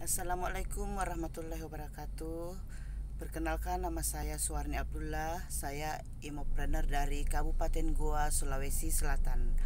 Assalamualaikum warahmatullahi wabarakatuh. Perkenalkan, nama saya Suwarni Abdullah. Saya Imopreneur dari Kabupaten Goa, Sulawesi Selatan.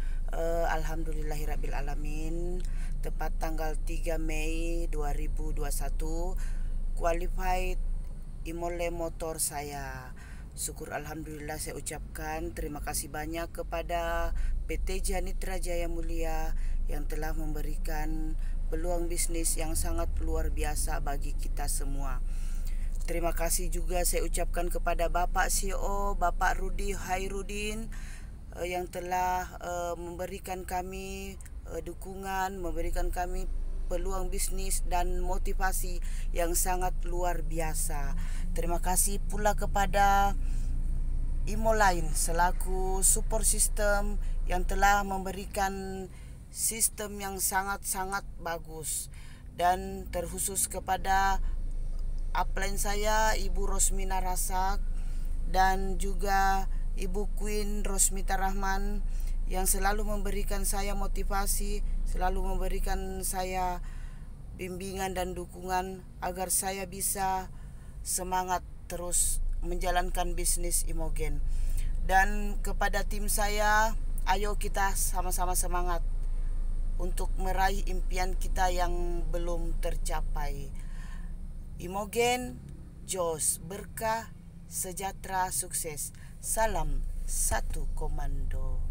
Alhamdulillahirrabbilalamin. Tepat tanggal 3 Mei 2021 qualified Imole motor saya. Syukur alhamdulillah saya ucapkan terima kasih banyak kepada PT Janitra Jaya Mulia yang telah memberikan peluang bisnis yang sangat luar biasa bagi kita semua. Terima kasih juga saya ucapkan kepada Bapak CEO, Bapak Rudi Hairudin yang telah memberikan kami dukungan, memberikan kami peluang bisnis dan motivasi yang sangat luar biasa. Terima kasih pula kepada Imoline selaku support system yang telah memberikan sistem yang sangat-sangat bagus, dan terkhusus kepada upline saya Ibu Rosmina Rasak dan juga Ibu Queen Rosmita Rahman yang selalu memberikan saya motivasi, selalu memberikan saya bimbingan dan dukungan agar saya bisa semangat terus menjalankan bisnis Imogen. Dan kepada tim saya, ayo kita sama-sama semangat untuk meraih impian kita yang belum tercapai. Imogen, Jos, berkah, sejahtera, sukses. Salam satu komando.